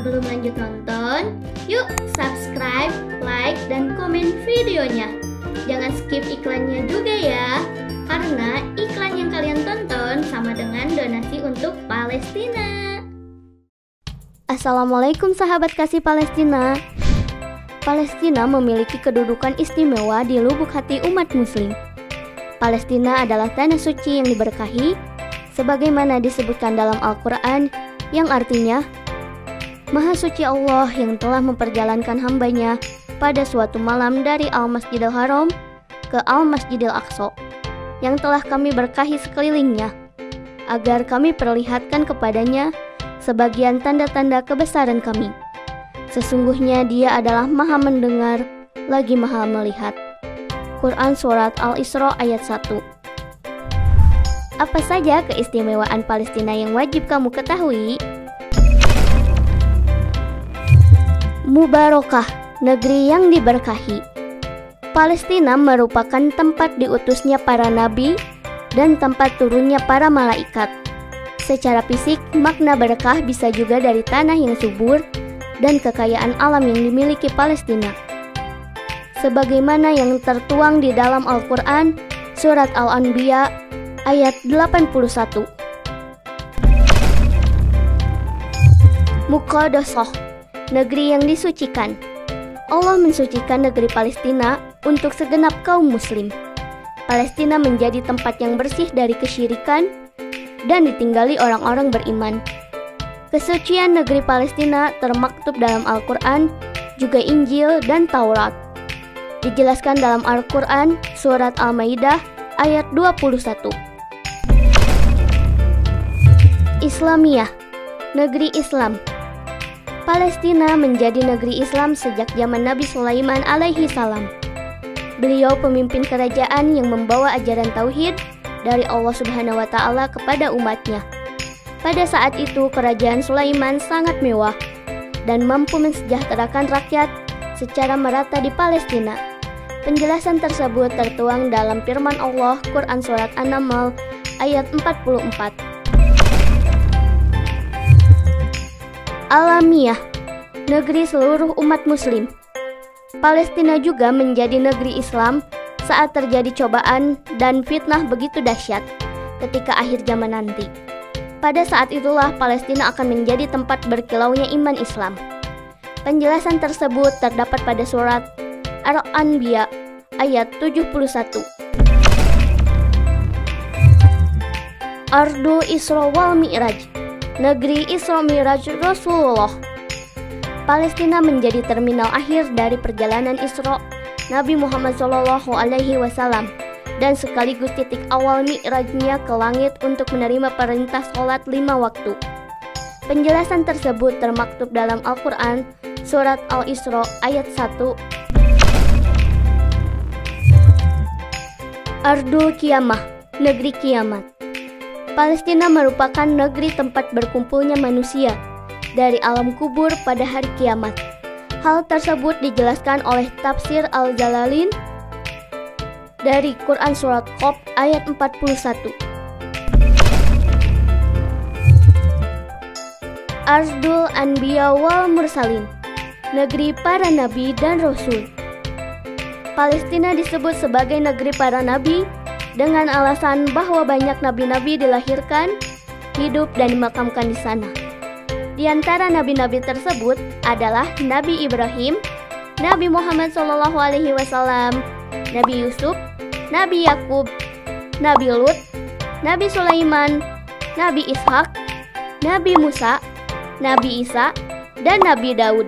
Sebelum lanjut nonton, yuk subscribe, like, dan komen videonya. Jangan skip iklannya juga ya, karena iklan yang kalian tonton sama dengan donasi untuk Palestina. Assalamualaikum sahabat kasih Palestina. Palestina memiliki kedudukan istimewa di lubuk hati umat muslim. Palestina adalah tanah suci yang diberkahi, sebagaimana disebutkan dalam Al-Quran, yang artinya, Maha Suci Allah yang telah memperjalankan hambanya pada suatu malam dari Al-Masjidil Haram ke Al-Masjidil Aqsa, yang telah kami berkahi sekelilingnya, agar kami perlihatkan kepadanya sebagian tanda-tanda kebesaran kami. Sesungguhnya Dia adalah Maha mendengar, lagi Maha melihat. Quran Surat Al-Isra ayat 1. Apa saja keistimewaan Palestina yang wajib kamu ketahui? Mubarakah, negeri yang diberkahi. Palestina merupakan tempat diutusnya para nabi dan tempat turunnya para malaikat. Secara fisik, makna berkah bisa juga dari tanah yang subur dan kekayaan alam yang dimiliki Palestina. Sebagaimana yang tertuang di dalam Al-Quran, Surat Al-Anbiya, ayat 81. Muqaddasah, negeri yang disucikan. Allah mensucikan negeri Palestina untuk segenap kaum muslim. Palestina menjadi tempat yang bersih dari kesyirikan dan ditinggali orang-orang beriman. Kesucian negeri Palestina termaktub dalam Al-Quran, juga Injil dan Taurat. Dijelaskan dalam Al-Quran, Surat Al-Maidah, ayat 21. Islamiyah, negeri Islam. Palestina menjadi negeri Islam sejak zaman Nabi Sulaiman alaihi salam. Beliau pemimpin kerajaan yang membawa ajaran tauhid dari Allah Subhanahu wa taala kepada umatnya. Pada saat itu kerajaan Sulaiman sangat mewah dan mampu mensejahterakan rakyat secara merata di Palestina. Penjelasan tersebut tertuang dalam firman Allah Quran Surat An-Naml ayat 44. Alamiah, negeri seluruh umat muslim. Palestina juga menjadi negeri Islam saat terjadi cobaan dan fitnah begitu dahsyat ketika akhir zaman nanti. Pada saat itulah Palestina akan menjadi tempat berkilaunya iman Islam. Penjelasan tersebut terdapat pada surat Al-Anbiya ayat 71. Ardu Isra wal Mi'raj, negeri Isra Mi'raj Rasulullah. Palestina menjadi terminal akhir dari perjalanan Isra Nabi Muhammad SAW dan sekaligus titik awal Mi'rajnya ke langit untuk menerima perintah sholat 5 waktu. Penjelasan tersebut termaktub dalam Al-Quran, Surat Al-Isra ayat 1. Ardul Qiyamah, negeri kiamat. Palestina merupakan negeri tempat berkumpulnya manusia dari alam kubur pada hari kiamat. Hal tersebut dijelaskan oleh Tafsir Al-Jalalain dari Quran Surat Qaf ayat 41. Ardul Anbiya wal Mursalin, negeri para nabi dan rasul. Palestina disebut sebagai negeri para nabi dengan alasan bahwa banyak nabi-nabi dilahirkan, hidup, dan dimakamkan di sana. Di antara nabi-nabi tersebut adalah Nabi Ibrahim, Nabi Muhammad SAW, Nabi Yusuf, Nabi Yakub, Nabi Lut, Nabi Sulaiman, Nabi Ishak, Nabi Musa, Nabi Isa, dan Nabi Daud.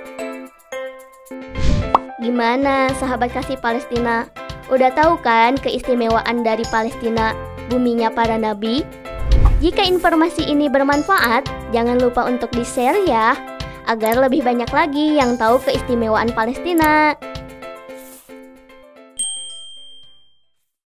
Gimana sahabat kasih Palestina? Udah tahu kan keistimewaan dari Palestina, buminya para nabi? Jika informasi ini bermanfaat, jangan lupa untuk di-share ya, agar lebih banyak lagi yang tahu keistimewaan Palestina.